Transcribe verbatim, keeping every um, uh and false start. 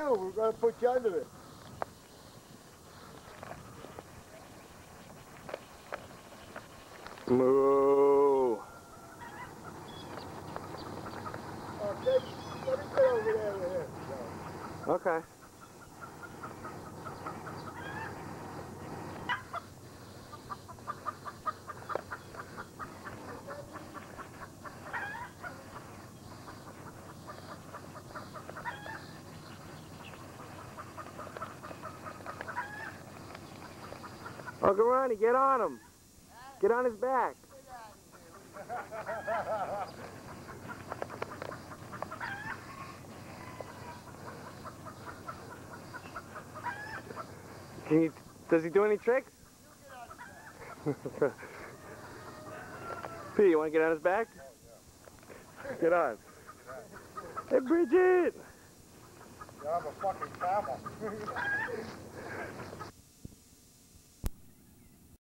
do. We're going to put you under it. Moo. Okay, let me get over there with him. Okay. Uncle Ronnie, get on him. Get on his back. Can you, does he do any tricks? P, you want to get on his back? Get on. Hey, Bridget! Yeah, I'm a fucking camel.